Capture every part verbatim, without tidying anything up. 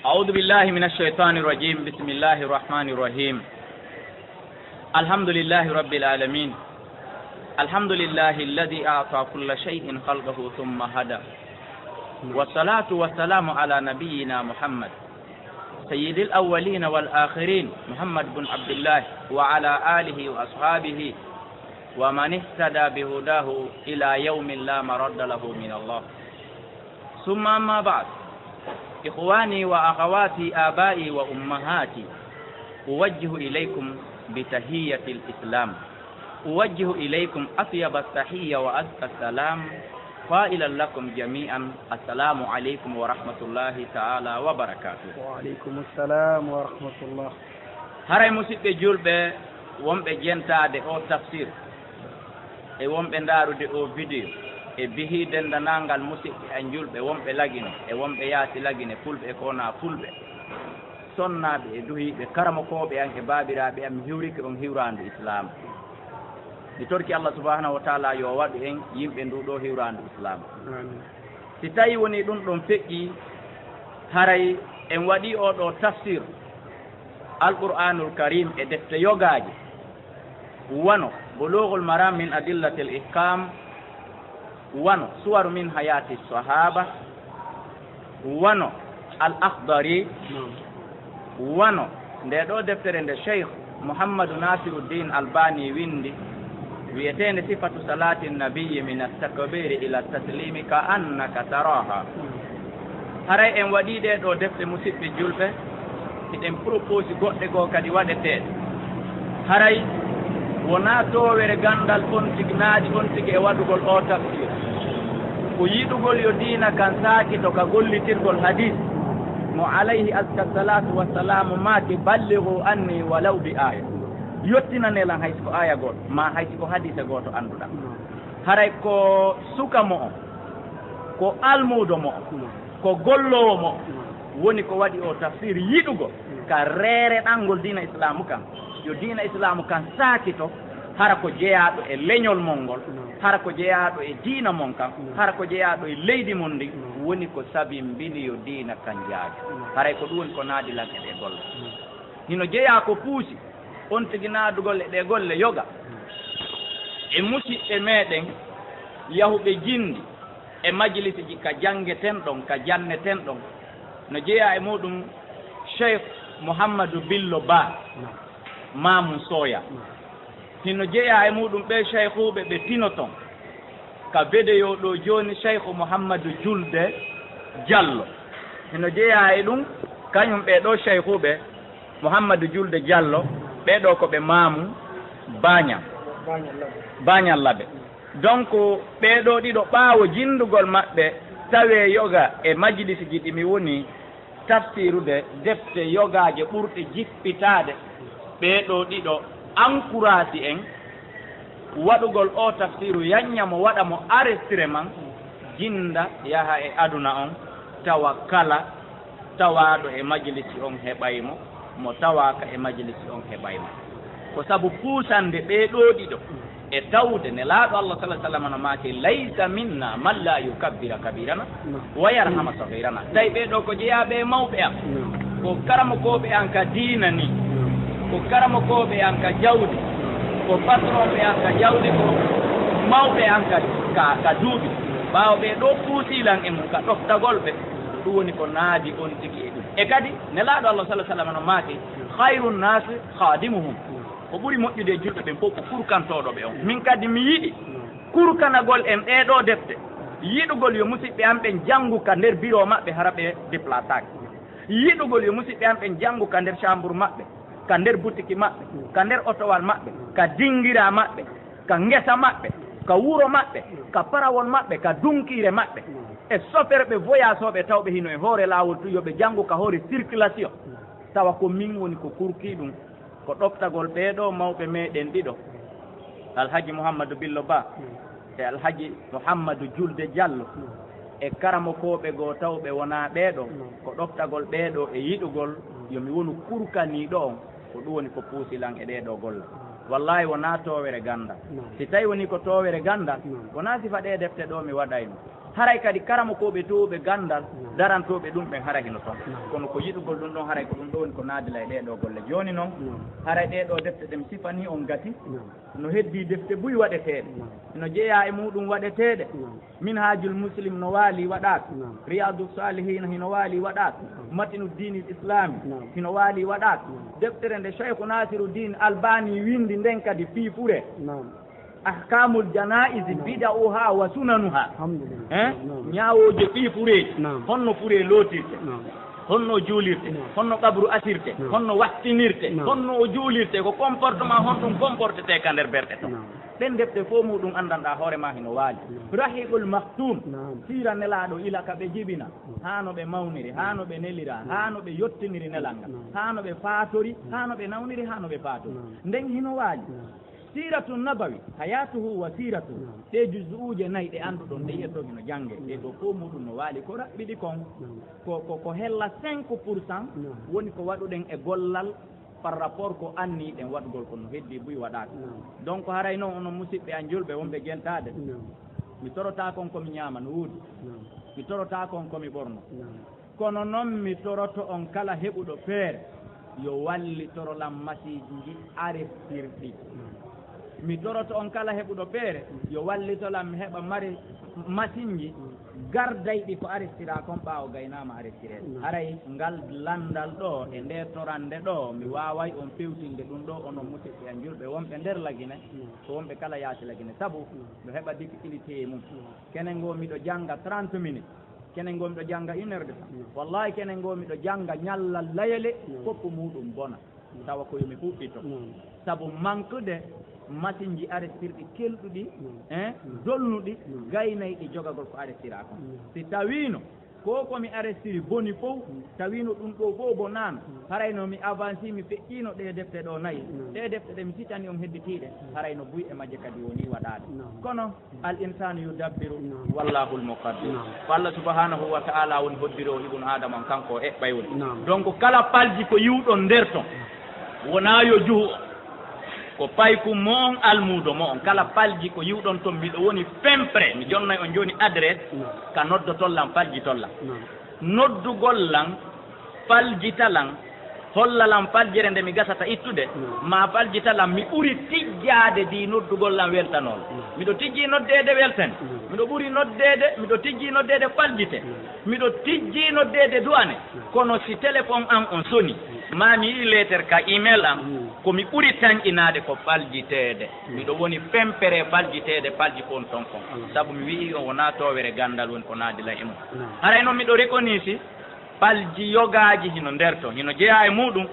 أعوذ بالله من الشيطان الرجيم. بسم الله الرحمن الرحيم. الحمد لله رب العالمين. الحمد لله الذي أعطى كل شيء خلقه ثم هدى. والصلاة والسلام على نبينا محمد سيد الأولين والآخرين محمد بن عبد الله وعلى آله وأصحابه ومن اهتدى بهداه إلى يوم لا مرد له من الله. ثم أما بعد، إخواني وأخواتي آبائي وأمهاتي، أوجه إليكم بتحية الإسلام، أوجه إليكم أطيب التحية وأزكى السلام، قائلا لكم جميعا السلام عليكم ورحمة الله تعالى وبركاته. وعليكم السلام ورحمة الله. هراي مسيبة جولبة ومبة جنتاد أو تفسير e wonɓe ndaarude o vidéo e bihi dendanangal musidɓe en julɓe wonɓe lagine e wonɓe yaasi lagine fulɓe e kona fulɓe sonnaaɓe e duhiiɓe karamokoɓe an e baabiraaɓe an mi hiwriki on hiwraandu islam. mi torki allah subahanahu wa taala yo waɗu en yimɓe nduɗo hiwraandu islam. si tawi woni ɗum ɗon feƴƴi haray en waɗi oɗo tafsir alqur'anul karim e defte yogaaji wano bulughul maram min adillatil ihkam, wano suwaru min hayati sahaba, wano al akhdari, wano nde ɗo deftere nde cheikh mouhammadou nasiruddin albani windi wiyetende sifatu salati nabiyi min astakbiri ila taslimi ka annaka taraha. haray en waɗi ɗe ɗo defte musidɓe julɓe eɗen propose goɗɗe goo kadi waɗeteɗe. haray wona towere gandal on tigi naaɗi on tigi e waɗugol o tafsir ko yiɗugol yo diina kan saaki to ka gollitirgol hadis mo alayhi aska salatu wassalamu maaki balligu anni walaw bi aya, yottinanela haysi ko aya goto ma haysi ko hadise goto annduɗa. haray ko suka mo o, ko almudo mo o, ko gollowo mo o woni ko waɗi o tafsir yiɗugol ka reere ɗangol diina islamu kan yo diina islamu kan saakito hara ko jeyaɗo e leñol mon ngol, hara ko jeyaɗo e diina mon kan, hara ko jeyaɗo e leydi mon ndi woni ko sabi mbini yo diina kan jaaji. haray ko ɗum woni ko naadilan e ɗe golle. hino jeeya ko puusi on tigi naadugol e ɗe golle yoga e musidɓe meɗen yahuɓe jindi e majlisi ji ka janngeten ɗon ka janneten ɗon no jeeya e muɗum cheikh mouhammadou billo ba mamum soya. hino jeeya e muɗum ɓe cheikhuɓe ɓe tino ton ka vidéo ɗo joni cheikhu mouhammadou julde diallo. hino jeeya e ɗum kañum ɓe ɗo cheikhuɓe mouhammadou julde diallo ɓeɗo koɓe mamum bañam bañal laɓe. donc ɓeɗo ɗiɗo ɓaawo jindugol maɓɓe tawe yoga e majlisi ji ɗi mi woni tafsirude defte yogaje ɓurɗe jippitade ɓeɗo ɗiɗo encourage en waɗugol o tafsiru yanñamo waɗa mo enregistrement jinda yaha e aduna on tawa kala tawaɗo e majlisi on heɓaymo mo tawaka e majlisi on heɓaymo ko sabu puusande ɓeɗo ɗiɗo e tawde ne laaɗo allah sala sallam no maake laysa minna man la yukabbira kabirana wa yarhama sahirana. tawi ɓeɗo ko jeeyaɓe e mawɓe am, ko karamokoɓe an ka diina ni, ko karamokoɓe an ka jawdi, ko patronɓe an ka jawdi, ko mawɓe an ka ka, ka duuɓi ɓaawo ɓe ɗo puusilan e mum ka ɗoftagol ɓe. ɗum woni ko naadi on tigi e ɗum. e kadi ne laaɗo allah sala sallam no maake hayru nnasi khadimuhum, ko ɓuri moƴƴude julɓe ɓen fof ko kurkantoɗo ɓe on. min kadi mi yiɗi kurkanagol en ɗeɗo defte yiɗugol yo musidɓe am ɓen janngu ka nder bureau maɓɓe hara ɓe déplacage, yiɗugol yo musidɓe am ɓen janngu ka nder chambre maɓɓe, ka nder boutique maɓɓe, ka nder otowal maɓɓe, ka dingira maɓɓe, ka ngesa maɓɓe, ka wuro maɓɓe, ka parawol maɓɓe, ka dunkire maɓɓe e soferɓe voyage oɓe tawɓe hino e hoore laawol tu yoɓe janngu ka hoore circulation. tawa ko min woni ko kurki ɗum ko ɗoftagol ɓeeɗo mawɓe meɗen ɗiɗo alhaji mouhammadou billo ba e alhaji mouhammadou julde diallo e karamokoɓe goo tawɓe wona ɓeeɗo ko ɗoftagol ɓeeɗo e yiɗugol yomi wonu kurkaniɗo on ko ɗum woni ko puusilan e ɗeɗo golle. wallahi wona towere gandal. si tawi woni ko towere gandal wona sifa ɗe defte ɗo mi waɗayno haray kadi karamo koɓe towɓe gandal darantoɓe ɗum ɓen haray hino toon kono ko yiɗugol ɗum ɗon haray ko ɗum ɗo woni ko naadila e ɗeɗo golle joni noon haray ɗeɗo defte ɗem sifani on gati no heddi defte buy waɗeteɗe no jeeya e muɗum waɗeteɗe minhajul muslim no waali waɗaka riyadu salihina hino waali waɗaka matinu dinil islami hino waali waɗaka deftere nde cheikhu nasiruddin albani windi nden kadi fii fure ahkamul janaisi bida'uha wa sunanuha eh ñaawoje fii fureji honno fure lootirte honno juulirte honno qabru asirte honno wattinirte honno o juulirte ko comportement honɗum comportete ka nder berɗe to ɗen defte fof muɗum andanɗa hoorema hino waali rahiqul maktum sira nelaɗo ilaka ɓe jibina hano ɓe mawniri hano ɓe nelira hano ɓe yottiniri nelanga hano ɓe faatori hano ɓe nawniri hano ɓe faatori nden hino waali siratu nabawi hayatuhu wa siratu ɗe jusuuje nayyi ɗe annduɗon ɗe yiyatto hino jangge ɗe ɗo fof muɗum no waali ko raɓɓiɗi kon ko ko hella cinq pour cent woni ko waɗuɗen e gollal par rapport ko anni ɗen waɗgol kono heddi buy waɗaka donc haray noon onon musidɓe an julɓe wonɓe gentade mi torota kon komi ñaama no wuudi mi torota kon komi ɓorno kono noon mi toroto on kala heɓuɗo feere yo wallitorolam masiji ji arestirɗi mi toroto on kala heɓuɗo feere yo wallitolam mi heɓa mari machine ji gardayɗi ko arestira kon ɓaawo gaynama arestireɗe haray ngal landal ɗo e nde torande ɗo mi waway on fewtinde ɗum ɗo onon musidɓe an julɓe wonɓe nder lagine ko wonɓe kala yaasi lagine saabu mi heɓa difficulté mum kenen ngo miɗo jangga trente minutes kenen ngo miɗo jangga une heure de temps wallahi kenen ngo miɗo jangga ñallal layele foppu muɗum bona tawa ko yomi fuɗɗito saabu manque de machine ji arestirɗi kelɗuɗi hein dolnuɗi gaynayɗi jogagol ko arestira kon si tawino ko komi arestiri boni fof tawino ɗum ɗo fof bo nana harayno mi avancé mi feƴƴino ɗe defte ɗo nayyi ɗe defte ɗe mi sitani on hedditiɗe harayno buy e majje kadi woni waɗade kono al insanu yudabbiru wallahu l muqaddir ko allah subhanahu wa ta'ala woni hoddiro ibnu adama on kanko o eɓɓaywol donc kala palji ko yiwɗon nder ton wona yo juhu ko payku mo on almudo mo on kala palji ko yiwɗon toon mbiɗo woni fempre mi jonnay on joni adresse ka noddotollan paljitollan noddugollan paljitalan hollalan paljere nde mi gasata ittude ma paljitalan mi ɓuri tijjade di noddugollan weltanol miɗo tijji noddede weltane miɗo ɓuri noddede miɗo tijji noddede paljite miɗo tijji noddede duwane kono si téléphone an on soni ma mi yi lettre ka email an komi ɓuri tañƴinade ko paljitede miɗo woni fempere paljitede palji kon ton kon saabu mi wi'i on wona towere gandal woni ko naadila e mum haray noon miɗo reconisi palji yogaji hino nder ton hino jeeya e muɗum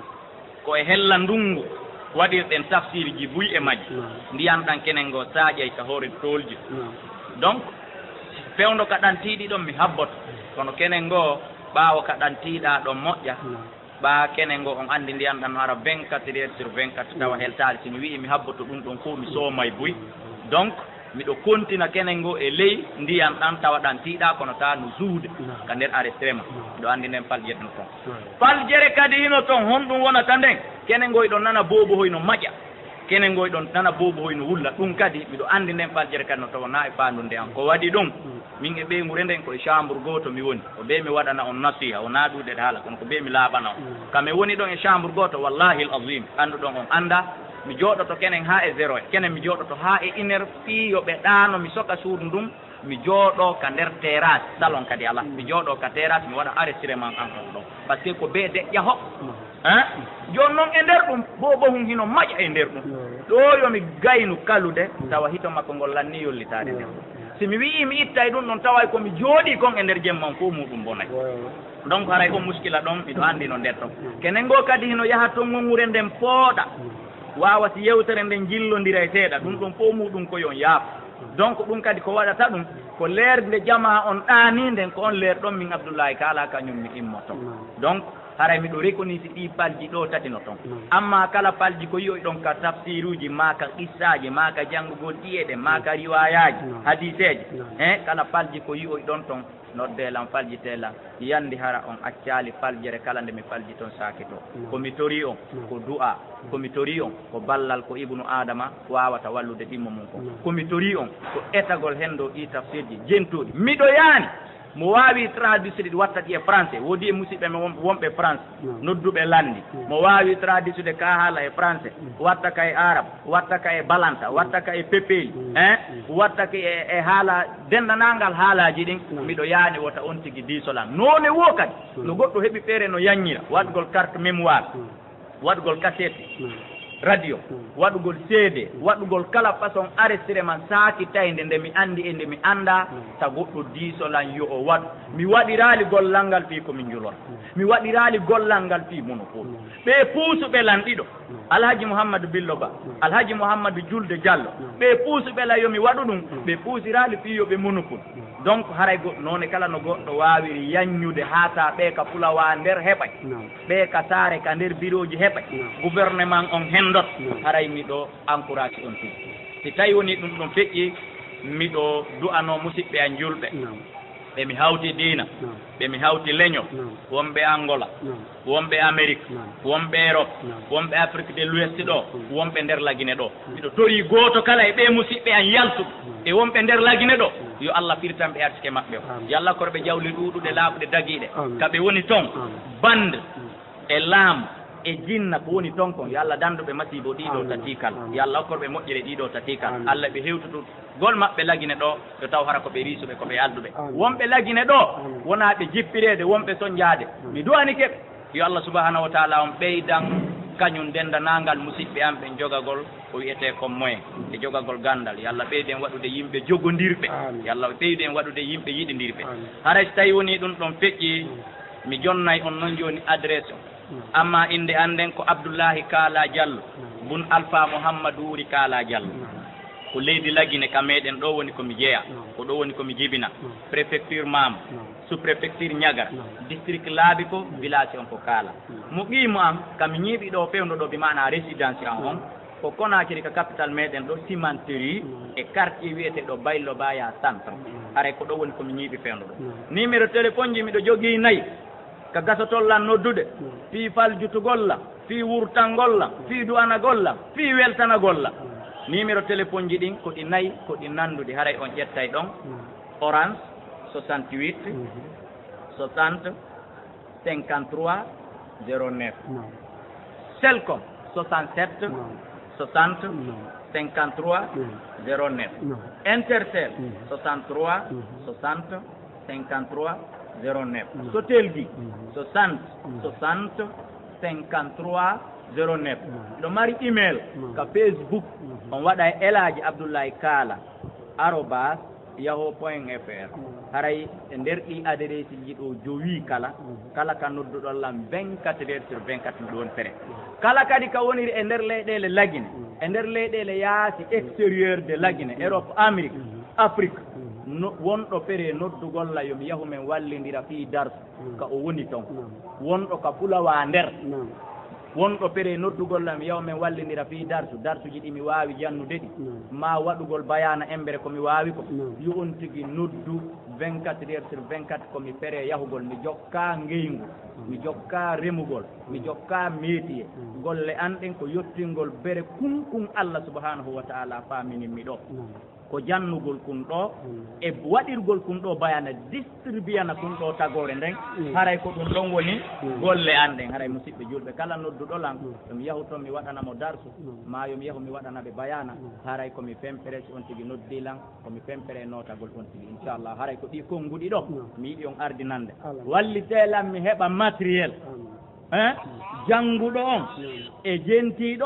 ko e hella ndungu waɗirɗen tafsir ji buy e majji ndiyanɗan kenen ngo saaƴay ka hoore tolji donc fewndo ka ɗantiɗi ɗon mi habboto kono kenen ngo ɓaawo ka ɗantiɗa ɗon moƴƴa ɓa kenen ngo on andi ndiyanɗan hara vingt quatre heures sur vingt quatre tawa heltade si mi wi'i mi habboto ɗum ɗon fof mi soomay buy donc miɗo kontina kenen ngo e ley ndiyan ɗan tawa ɗan tiiɗa kono ta no juude ka nder arestrema ɗo andi nden paljeɗen toon paljere kadi hino toon honɗum wonata nden kenen ngo ɗon nana boobo hoyno maƴa kenen ngo ɗon nana boobo hoyno wulla ɗum kadi miɗo andi nden paljere kadi no tawa na e faandude an ko waɗi ɗum min e ɓeygure nden koye chambre goto mi woni ko ɓe mi waɗana on nasiha wona ɗuɗe haala kono ko ɓe mi laaɓana on kame woni ɗon e chambre goto wallahi l azim annduɗon on anda mi jooɗoto kenen ha e zéro kenen mi jooɗoto ha e une heure fii yo ɓe ɗaano mi soka suudu ndum mi jooɗo ka nder terrasse salon kadi ala mi jooɗo ka terrasse mi waɗa enregistrement en on ɗon par ce que ko ɓe deƴƴa ho hein joni noon e nder ɗum bobo hum hino maƴa e nder ɗum ɗo yomi gaynu kalude tawa hito makko ngol lanni yollitade nder si mi wii mi ittay ɗum ɗon taway komi jooɗi kon e nder jemman fof muɗum bonay donc haray on muskila ɗon miɗo anndi no nder ton kenen ngo kadi hino yaha to gonngure nden pooɗa wawa si yewtere nden jillodira e seeɗa ɗum ɗon fof muɗum ko yon yaafo donc ɗum kadi ko waɗata ɗum ko leerde jama on ɗaani nden ko on leer ɗon min Abdoullahi Kala kañum mi immoto donc haray miɗo reconisi ɗi palji ɗo tati no toon amma kala palji ko yiyoy ɗon ka tafsiruji ma ka qissaji ma ka janngugol ɗiyeɗe ma ka riwayaji hadiseji e kala palji ko yiyoy ɗon toon noddelam faljitela yandi hara on accali faljere kala nde mi falji toon saaki to komi tori on ko du'a komi tori on ko ballal ko ibnu adama wawata wallude ɗimmo mum ko komi tori on ko etagol hen ɗo ɗi tafsirji jentuɗi miɗo yaani mo wawi traduire ɗi watta ɗi e français woodi e musidɓe me wonɓe france nodduɓe landi mo wawi traduire ka haala e français watta ka e arabe watta ka e balanta watta ka e pepeli hein watta ka e haala dendanangal haalaji ɗin miɗo yaani wota on tigui disolan none wo kadi no goɗɗo heeɓi feere no yanñira waɗgol carte mémoire waɗgol cassette radio waɗugol seede waɗugol kala façon enregistrement saaki tayde nde mi andi e nde mi anda ta goɗɗo diisolan yo o waɗ mi waɗirali gollal ngal fii komin julor mi waɗirali gollal ngal fii mono fof ɓe puusuɓe lan ɗiɗo alhaji mouhammadou billo ba alhaji mouhammadou julde diallo ɓe puusuɓe la yomi waɗu ɗum ɓe puusirali fii yoɓe monopole donc haray goɗɗo noone kala no goɗɗo wawiri yanñude ha ta ɓe ka pulawa nder heɓay ɓe ka saare ka nder bureau ji heɓay gouvernement on hendot haray miɗo encourage on tigi si tawi woni ɗum ɗum feƴƴi miɗo du'ano musidɓe an julɓe ɓe mi hawti diina ɓe mi hawti leñol wonɓe angola wonɓe amérique wonɓe europe wonɓe afrique de l'ouest ɗo wonɓe nder lagine ɗo miɗo tori goto kala e ɓe musidɓe an yaltuɓe e wonɓe nder lagine ɗo yo allah firtanɓe artike maɓɓe o yo allah korɓe jawli ɗuɗuɗe laaɓuɗe dagiɗe kaɓe woni toon bande e laamu e jinna ko woni toon kon yo allah danduɓe masibo ɗiɗo tati kala yo allah hokkorɓe moƴƴere ɗiɗo tati kala allah ɓe hewtutu gol maɓɓe lagine ɗo yo taw hara koɓe riisuɓe koɓe alduɓe wonɓe lagine ɗo wona ɓe jippirede wonɓe soñjade mi duwani keɓe yo allah subahanahu wa taala on ɓeydan kañum dendanangal musidɓe am ɓe jogagol ko wiyete comme moyen e jogagol gandal yo allah ɓeyden waɗude yimɓe jogodirɓe yo allah ɓeyden waɗude yimɓe yiɗidirɓe haray so tawi woni ɗum ɗon feƴƴi mi jonnay on noon joni adresse o amma inde anden ko abdoullahi kala diallo bun alpha mouhammadou wuri kala diallo ko leydi lagine ka meɗen ɗo woni komi jeeya ko ɗo woni komi jibina préfecture mamo sous préfecture ñagara district laabi ko village on ko kala mo qimo am kami ñiiɓi ɗo fewdo ɗo bimana résidence en on ko Conakry ka capital meɗen ɗo cimenterie e quartier wiyeteɗo baylo baya centre haray ko ɗo woni komi ñiiɓi fewdo ɗo numéro téléphone ji miɗo jogui nayyi ka gasotollan noddude fii faljutugolla fii wurtangolla fii du'anagolla fii weltanagolla numéro téléphone ji ɗin ko ɗi nayi ko ɗi nandude haray on ƴettay ɗon orange soixante-huit soixante cinquante-trois zéro neuf selcom soixante-sept soixante cinquante-trois zéro neuf intercel soixante-trois soixante cinquante-trois zéro neuf sotel gi soixante soixante cinquante-trois zéro neuf ɗo mari email ka facebook on waɗa e elaji abdoullahi kala arobas yahoo point fr haray e nder ɗi adresse ji ɗo jowi kala kala ka nodduɗon lam vingt-quatre heures sur vingt-quatre mi ɗon fere kala kadi ka woniri e nder leyɗele lagine e nder leyɗele yaasi extérieur de lagine europe amérique afrique no wonɗo fere noddugolla yomi yahu men wallidira fii darsu ka o woni toon wonɗo ka pulawa nder wonɗo fere noddugolla mi yahu men wallidira fii darsu darsuji ɗi mi wawi jannude ɗi ma waɗugol bayana embere komi wawi ko yo on tigui noddu vingt-quatre heures sur vingt-quatre komi fere yahugol mi jokka ngeygu mi jokka remugol mi jokka métier golle an ɗen ko yettingol bere kunkun allah subhanahu wa taala famininmi ɗo ko jannugol kun ɗo e waɗirgol kun ɗo bayana distribuyana kun ɗo tagore nden haray ko ɗum ɗon woni golle an ɗen haray musidɓe julɓe kala nodduɗolan yomi yahu toon mi waɗanamo darsu ma yomi yahu mi waɗanaɓe bayana haray komi fempere si on tigui noddilan komi fempere notagol on tigui inchallah haray ko ɗi konnguɗi ɗo mi yiɗi on ardinande wallitelan mi heɓa matériel hein jannguɗo on e jentiɗo on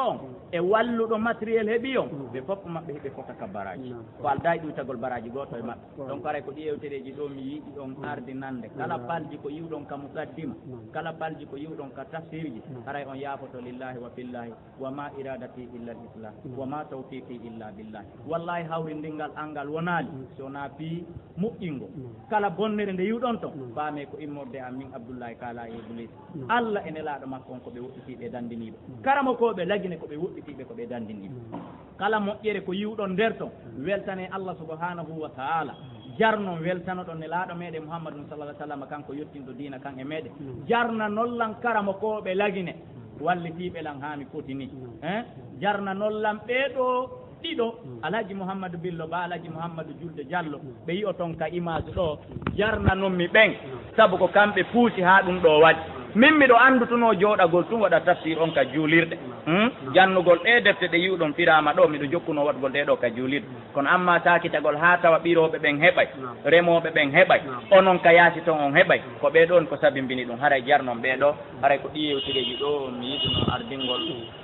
e walluɗo matériel heeɓi on ɓe fof maɓɓe heɓe fotaka baraji ko aldayi ɗuytagol baraji goto e maɓɓe donc aray ko ɗi yewtereji ɗo mi yiiɗi ɗon ardinande kala palji ko yiwɗon ka muqaddima kala palji ko yiwɗon ka tafsirji aray on yaafoto lillahi wa fillahi wa ma iradati illa l islam wa ma tawfiqi illa billahi wallahi hawrindingal angal wonali so na pi moƴƴingo kala bonnere nde yiwɗon ton faame ko immorde am min abdoullahi kala e iblis allah e nelaɗo makko on ko ɓe woɗɗitiɓe dandiniɓe karamo koɓe lagine ko ɓe woɗɗitiɓe ko ɓe dandiniɓe kala moƴƴere ko yiwɗon nder ton weltane allah subhanahu wa taala jarnon weltano ɗon nelaɗo meɗen mouhammadou sallah ah sallam kanko yettinɗo dina kan e meɗen jarna nollan karamo koɓe lagine wallitiɓe lan ha mi fotini hein jarna nollan ɓeeɗo ɗiɗo alhaji mouhammadou billo ba alhaji mouhammadou julde diallo ɓe yiyo toon ka image ɗo jarna noon mi ɓen saabu ko kamɓe puusi ha ɗum ɗo waɗi min miɗo andutuno jooɗagol tun waɗa tafsir on ka juulirɗe jannugol ɗe defte ɗe yiwɗon firama ɗo miɗo jokkuno waɗgol ɗe ɗo ka juulirɗe kono amma sakitagol ha tawa ɓiroɓe ɓen heɓay remoɓe ɓen heɓay onon ka yaasi toon on heɓay ko ɓeɗon ko sabimbini ɗum haray jarnon ɓeɗo haray ko ɗi yewtireji ɗo mi yiɗuno ardingol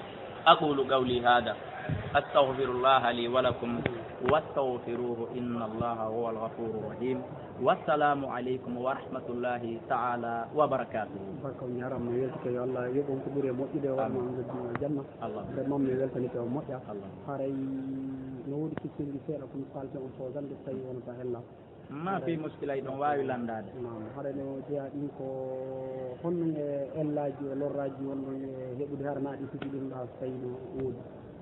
aqulu qawli hada astaghfirullaha li wa lakum wastaghfiruhu inna allaha huwa alghafuru rahim wassalamu aleykum wa rahmatullahi taala wa barakatuhu barka on jarama mi weltike yo allah yoɓon ko ɓuuri e moƴƴude o waɗma gaddi janna vraiment mi weltanike o moƴƴa haray no woodi kiccirɗi seeɗa komi falte on sosande so tawi wonata hella ma fi muskilay ɗon wawi landade nam haɗa no jeeya ɗin ko honno e ellaji e lorraji wonɗon e heɓude haranaɗi fiti ɗum ɗa so tawi no woodi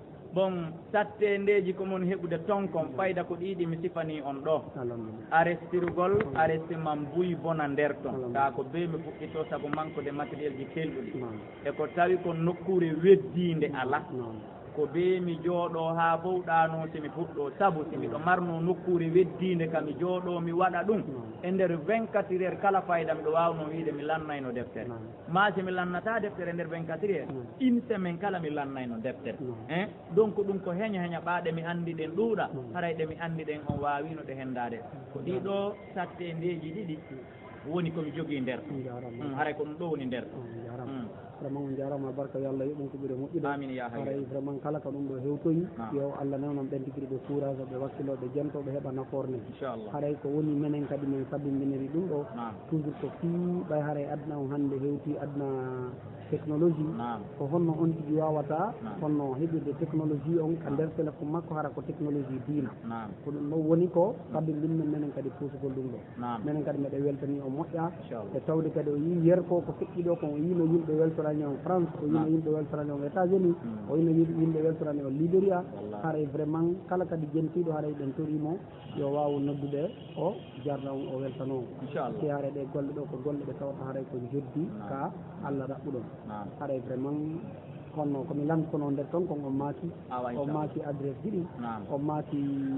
bon satte ndeji ko mon heɓude ton kon fayda ko ɗiɗi mi sifani on ɗo arestirgol arestiman buy bona nder ton ka ko be mi fuɗɗito saabu manque de matériel ji kelɗuɗi e ko tawi ko nokkure weddinde ala ko be mi jooɗo ha bowɗano somi fuɗɗo saabu si miɗo marno nokkure weddinde ka mi jooɗo mi waɗa ɗum e nder vingt quatre heures kala fayda miɗo wawno wiide mi lannayno deftere ma si mi lannata deftere nder vingt quatre heures une semaine kala mi lannayno deftere hein donc ɗum ko heña heña ɓaɗe mi andi ɗen ɗuuɗa haray ɗe mi andi ɗen on wawino ɗe hendade ko ɗiɗo satte ndeji ɗiɗi woni komi jogui nder haray ko ɗum ɗo woni nder vraiment on jarama barka yo Allah yoɓon ko ɓuuri moƴƴude amin ya hayy haray vraiment kala ko ɗum ɗo hewtoyi yo Allah newnan ɓen tigui ɓe courage ɓe wakkiloɓe jentoɓe heeɓa nafoore nde haray ko woni menen kadi min sabbinɗiniri ɗum ɗo toujours ko fii ɓay haray adna o hande hewti adna technologie ko honno on tigui wawata honno heɓirde technologie on ka nder téléphone makko hara ko technologie diina ko ɗum ɗo woni ko sabbinɗinmen menen kadi puusugol ɗum ɗo menen kadi meɗe weltani o moƴƴa e tawde kadi o yi yer ko ko feƴƴi ɗo ko o yino yimɓe weltorani on France o yino yimɓe weltorani on États-Unis o yino yimɓe weltorani on Libéria haray vraiment kala kadi jentiɗo haray ɗen torimo yo waw noddude o jarna on o weltano si haray ɗe golle ɗo ko golle ɗe tawata haray ko joddi ka Allah ɗaɓɓuɗon haray vraiment honno komi lankono nder toon kon on maaki o maaki adresse ɗiɗi o maaki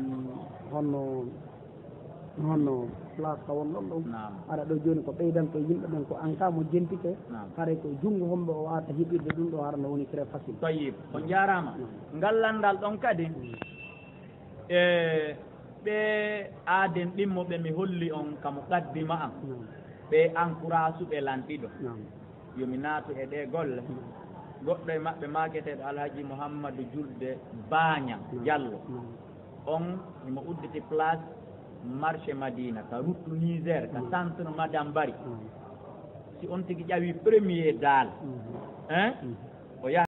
honno honno place ka won ɗon ɗon aɗa ɗo joni ko ɓeydan ko yimɓe ɓen ko an ka mo jentike haray ko junngo homɓe o wata hiɓirde ɗum ɗo harno woni très facile toyib on jarama ngal landal ɗon kadi e ɓe aaden ɗimmoɓe mi holli on kamo qaddima am ɓe encourage uɓe lanɗiɗo yomi naatu e ɗe golle goɗɗo e maɓɓe maketeɗo alhaji mouhammadou julde baña diallo on imo udditi place marché madina ka route niger ka centre madame bari si on tigui ƴawi premier dal hein o yaha